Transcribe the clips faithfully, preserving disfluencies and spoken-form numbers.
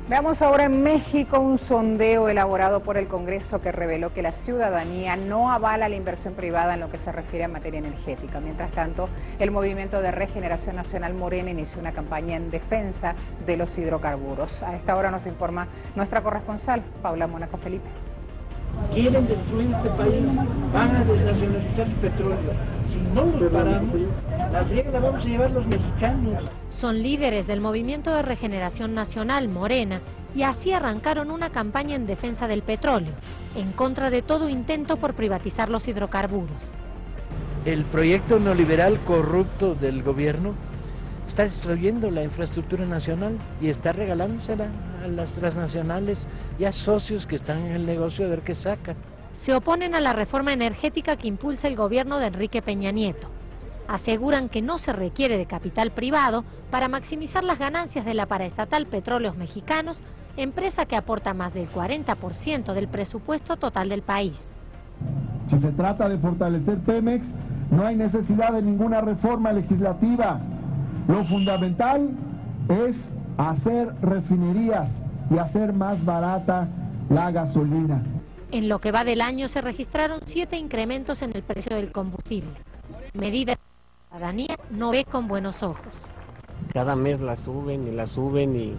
Veamos ahora en México un sondeo elaborado por el Congreso que reveló que la ciudadanía no avala la inversión privada en lo que se refiere a materia energética. Mientras tanto, el Movimiento de Regeneración Nacional Morena inició una campaña en defensa de los hidrocarburos. A esta hora nos informa nuestra corresponsal, Paula Mónaco Felipe. Quieren destruir este país, van a desnacionalizar el petróleo. Si no los paramos, la friega la vamos a llevar los mexicanos. Son líderes del Movimiento de Regeneración Nacional, Morena, y así arrancaron una campaña en defensa del petróleo, en contra de todo intento por privatizar los hidrocarburos. El proyecto neoliberal corrupto del gobierno está destruyendo la infraestructura nacional y está regalándosela a las transnacionales y a socios que están en el negocio a ver qué sacan. Se oponen a la reforma energética que impulsa el gobierno de Enrique Peña Nieto. Aseguran que no se requiere de capital privado para maximizar las ganancias de la paraestatal Petróleos Mexicanos, empresa que aporta más del cuarenta por ciento del presupuesto total del país. Si se trata de fortalecer Pemex, no hay necesidad de ninguna reforma legislativa. Lo fundamental es hacer refinerías y hacer más barata la gasolina. En lo que va del año se registraron siete incrementos en el precio del combustible, medidas que la ciudadanía no ve con buenos ojos. Cada mes la suben y la suben y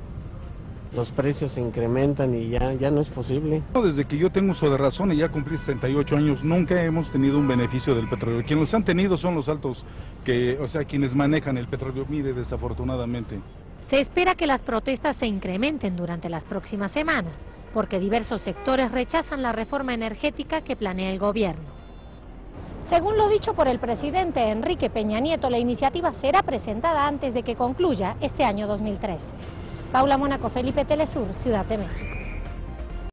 los precios se incrementan y ya, ya no es posible. Desde que yo tengo uso de razón y ya cumplí sesenta y ocho años, nunca hemos tenido un beneficio del petróleo. Quienes los han tenido son los altos, que, o sea, quienes manejan el petróleo, mire, desafortunadamente. Se espera que las protestas se incrementen durante las próximas semanas, porque diversos sectores rechazan la reforma energética que planea el gobierno. Según lo dicho por el presidente Enrique Peña Nieto, la iniciativa será presentada antes de que concluya este año dos mil trece. Paula Mónaco Felipe, Telesur, Ciudad de México.